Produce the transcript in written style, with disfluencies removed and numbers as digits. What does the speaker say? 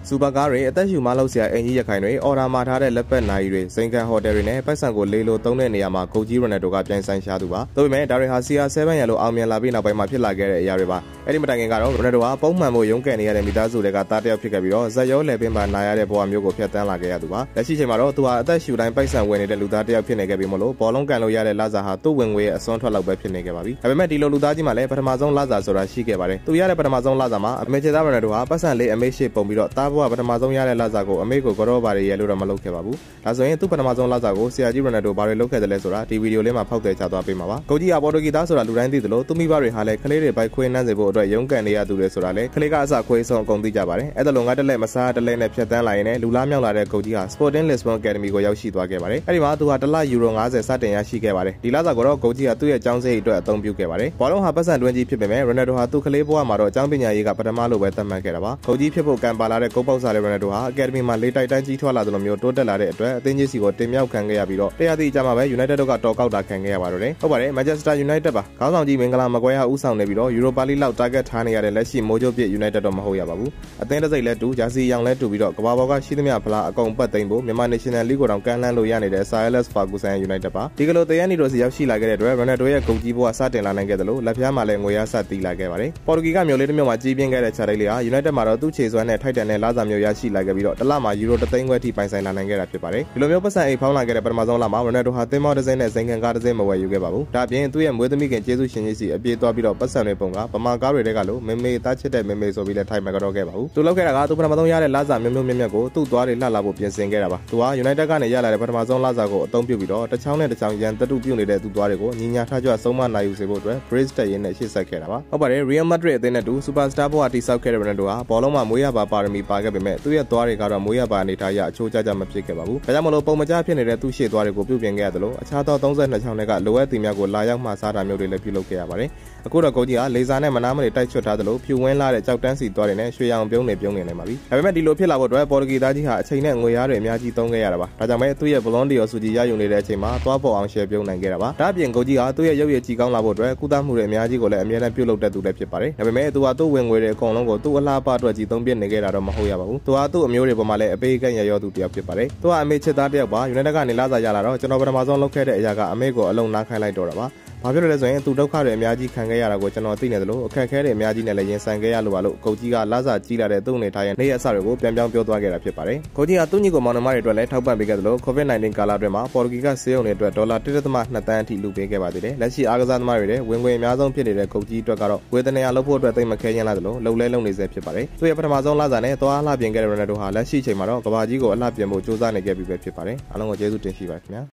စူပါကားတွေအသက်ရှူမလောက်စရာအင်ကြီးရခိုင်တွေအော်ဒါမှာထားတဲ့လက်ပတ်နိုင်တွေစိန်ကန်ဟိုတယ်တွေနဲ့ပတ်စံကိုလေးလိုသုံးတဲ့နေရာမှာကိုကြီးရိုနယ်ဒိုကပြန်ဆိုင်ရှားသူပါဒါပေမဲ့ဒါတွေဟာ CR7 ရန်လို့အောင်မြင်လာပြီးနောက်ပိုင်းမှာဖြစ်လာခဲ့တဲ့အရာတွေပါအဲ့ဒီမတိုင်ခင်ကတော့ရိုနယ်ဒိုကပုံမှန်မို့ရုန်းကန်နေရတဲ့မိသားစုတွေကတားတယောက်ဖြစ်ခဲ့ပြီးတော့ဇက်ရောလယ်ပင်မှာနာရတဲ့ဘဝမျိုးကိုဖျက်ဆီးလာခဲ့ရသူပါလက်ရှိချိန်မှာတော့သူဟာအသက်ရှူတိုင်းပိုက်ဆံဝင်နေတဲ့လူသားတယောက်ဖြစ်နေခဲ့ပြီးမလို့ဘောလုံးကန်လို့ရတဲ့လစာဟာသူ့ဝင်ငွေရဲ့အစွန်းထွက်လောက်ပဲဖြစ်နေခဲ့ပါပြီဒါပေမဲ့ဒီလိုလူသားကြီးမှလည်းပထမဆုံးလစာဆိုတာရှိခဲ့ပါတယ်သူရတဲ့ပထမဆုံးလစာမှာအမေချေသားရိုနယ်ဒိုဟာပတ်စံလေးအမေရှိပုံပြီးတော့တားဘဝပထမဆုံးရတဲ့လစာကိုအမေကိုကြောပါရဲလို့တော့မလုပ်ခဲ့ပါဘူးဒါဆိုရင်သူ့ပထမဆုံးလစာကိုဆရာကြီးရိုနယ်ဒိုဘာတွေလုပ်ခဲ့တယ်လဲဆိုတာဒီဗီဒီယိုလေးမှာဖောက်တယ်ချသွားပေးမှာပါကိုကြီးကပေါ်တူဂီသားဆိုတာလူတိုင်းသိသလိုသူမိဘတွေဟာလည်းကလေးတွေပိုက်ခွေးနှမ်းစေဖို့အတွက်ရုန်းကန်နေရသူတွေဆိုတာလေကလေးကအစခွေးဆုံးအကုန်သိကြပါတယ်အဲ့ဒါလိုငါတက်လက်မစားတက်လက်နဲ့ဖြတ်တန်းလာရင်လည်းလူလားမြောက်လာတဲ့ကိုကြီးဟာ Sporting Lisbon Academy ကိုရောက်ရှိသွားခဲ့ပါတယ်အဲ့ဒီမှာသူဟာတစ်လယူရို50စတင်ရရှိခဲ့ပါတယ်ဒီလစာကိုတော့ကိုကြီးကသူ့ရဲ့ကျောင်းစိတ်အတွက်အသုံးပြုခဲ့ပါတယ်ဘောလုံးဟာပတ်စံတွင်းကြီးဖြစ်ပေမဲ့ရိုနယ်ဒိုဟာသူ့ကလေးဘဝမှာတော့ကျောင်းပညာရေးကပထမလို့ပဲသတ်မှတ်ခဲ့တာပါကိုကြီးဖြစ်ဖို့ကံပါလာတဲ့ကုန်းပေါက်စားတဲ့ရိုနယ်ဒိုဟာ Academy မှာလေးတိုက်တန်းကြီးထွားလာသလိုမျိုးတိုးတက်လာတဲ့အတွက်အသင်းကြီးစီကိုတင်မြောက်ခံခဲ့ရပြီးတော့တရားသည့်အကြမှာပဲ United တို့ကတော်ကောက်တာခံခဲ့ရပါတော့တယ်ဟုတ်ပါတယ် Manchester United ပါခေါင်းဆောင်ကြီးမင်္ဂလာမကွဲဟာဦးဆောင်နေပြီးတော့ Europa League လောက် target ထားနေရတဲ့လက်ရှိမိုးကြိုးပြစ် United တော့မဟုတ်ရပါဘူးအသင်းတစ်စိတ်လဲတူဂျာစီရောင်လဲတူပြီးတော့ကဘာပေါ်ကရှိသမျှဖလားအကုန်ပတ်သိမ်းဖို့မြန်မာ National League ကိုတောင်ကမ်းလှမ်းလို့ရနေတဲ့ Sir Alex Ferguson United ပါဒီကလိုတရန်နီတို့စီရောက်ရှိလာခဲ့တဲ့အတွက် Ronaldo ရဲ့ဂုဏ်ကြီးဘဝစတင်လာနိုင်ခဲ့တယ်လို့လက်ဖျားမှာလည်းငွေရဆက်တီးလာခဲ့ပါတယ်ပေါ်တူဂီကမျိုးလေးတစ်မျိုးမှာကြီးပြင်းခဲ့တဲ့ခြာတိတ်လေးဟာ United မှာတော့သူ့ခြေစွမ်းနဲ့ထိုက်တန်တဲ့လစာမျိုးရရှိလာခဲ့ပြီးတော့တစ်လမှာယူရို3သိန်းခွဲထိပိုင်ဆိုင်လာနိုင်ခဲ့တာဖြစ်ပါတယ်ဒီလိုမျိုးပတ်စံအိတ်ဖောင်းလာခဲ့တဲ့ပထမဆုံးလမှာ Ronaldo ဟာသင်းမောတစ်စိမ့်နဲ့စိန်ကန်ကားတစ်စိမ့်မဝယ်ယူခဲ့ပါဘူးဒါအပြင်သူ့ရဲ့မွေးသမီးခင်ကျေးဇူးရှင်ကြီးစီအပြေးသွားပြီးတော့ပတ်စံတွေပုံကဗမာကားတွေတဲကလို့မေမေသားချစ်တဲ့မေမေဆိုပြီးလဲထိုင်မကြောခဲ့ပါဘူးသူလောက်ခဲ့တာကသူပထမဆုံးရတဲ့လစာမျိုးမျိုးမြက်မြက်ကိုသူ့သွားတွေလှလာဖို့ပြင်ဆင်ခဲ့တာပါသူဟာ United ကနေရလာတဲ့ပထမဆုံးလစာကိုအသုံးပြုပြီးတော့တစ်ချောင်းနဲ့တစ်ချောင်းရန်တတုပြုတ်နေတဲ့သူ့သွားတွေကိုညီညာထားကြဆုံးမနိုင်ယူစေဖို့အတွက် Brace တက်ရင်းနဲ့ရှေ့ဆက်ခဲ့တာပါဟုတ်ပါတယ် Real Madrid အသင်းနဲ့တူ Superstar ဘဝတိစောက်ခဲ့တဲ့ Ronaldo ဟာဘောလုံးမှာမွေးရပါပါရမီပါခဲ့ပေမဲ့သူ့ရဲ့သွားတွေကတော့မွေးရပါအနေထားရအချိုးကျကျမဖြစ်ခဲ့ပါဘူးဒါကြောင့်မလို့ပုံမကျဖြစ်နေတဲ့သူ့ရှေ့သွားတွေကိုပြုပြင်ခဲ့ရတယ်လို့အခြားသော32ချောင်းတွေကလိုအပ်သူများကိုလာရောက်မှစားတာမျိုးတွေလည်းပြုလုပ်ခဲ့ရပါတယ်အခုတော့ကိုကြီးကလေဆာနဲ့မနာမတွေတိုက်ချွတ်ထားသလိုဖြူဝင်းလာတဲ့ကြောက်တန်းစီသွားတွေနဲ့ရွှေရောင်ပြုံးနေနိုင်ပါပြီဒါပေမဲ့ဒီလိုဖြစ်လာဖို့အတွက်ပေါ်တူဂီသားကြီးဟာအချိန်နဲ့ငွေရားတွေအများကြီးသုံးခဲ့ရတာပါဒါကြောင့်ပဲသူ့ရဲ့ဘလွန်ဒီယောဆူဂျီရယူနေတဲ့အချိန်မှာသွားပေါ်အောင်ရှယ်ပြုံးနိုင်ခဲ့တာပါဒါအပြင်ကိုကြီးကသူ့ရဲ့ရုပ်ရည်ကြည်ကောင်းလာဖို့အတွက်ကုသမှုတွေအများကြီးကိုလည်းအများနဲ့ပြုလုပ်တတ်သူလည်းဖြစ်ပါတယ်ဒါပေမဲ့သူဟာသူ့ဝင်ငွေတွေအကုန်လုံးကိုသူ့အလားပါအတွက်ကြီးသုံးပြနေခဲ့တာတော့မဟုတ်ရပါဘူးသူဟာသူ့အမျိုးတွေပေါ်မှာလည်းအပေးကန့်ရရောသူတယောက်ဖြစ်ပါတယ်သူဟာအမေချစ်သားတယောက်ပါ United ကနေလာစားရလာတော့ကျွန်တော်ပထမဆုံးလုပ်ခဲ့တဲ့အရာကအမေကိုအလုံးနားခိုင်းလိုက်တော့တာပါဘာဖြစ်လို့လဲဆိုရင်သူဒုက္ခတွေအများကြီးခံခဲ့ရတာကိုကျွန်တော်သိနေတယ်လို့အခက်အခဲတွေအများကြီးနဲ့လည်းရင်ဆိုင်ခဲ့ရလို့ပါလို့ကိုကြီးကလာစာကြီးလာတဲ့သူ့အနေထားရဲ့နေ့ရက်အစတွေကိုပြန်ပြောင်းပြောသွားခဲ့တာဖြစ်ပါတယ်ကိုကြီးကသူ့ညီကိုမောင်နှမတွေအတွက်လည်းထောက်ပံ့ပေးခဲ့တယ်လို့ COVID-19 ကာလအတွင်းမှာပေါ်တူဂီကဆေးရုံတွေအတွက်ဒေါ်လာ 1.2 သန်းအထိလူပေးခဲ့ပါသေးတယ်လက်ရှိအားကစားသမားတွေရဲ့ဝင်ငွေအများဆုံးဖြစ်နေတဲ့ကိုကြီးအတွက်ကတော့ဝေသနာလုပ်ဖို့အတွက်သိမခဲရင်လာတယ်လို့လှုပ်လဲလုပ်နေစေဖြစ်ပါတယ်သူ့ရဲ့ပထမဆုံးလစာနဲ့သွားအလှပြင်ခဲ့တဲ့ Ronaldo ဟာလက်ရှိချိန်မှာတော့ကဘာကြီးကိုအလှပြင်ဖို့စူးစမ်းနေခဲ့ပြီပဲဖြစ်ပါတယ်အားလုံးကိုကျေးဇူးတင်ရှိပါတယ်ခင်ဗျာ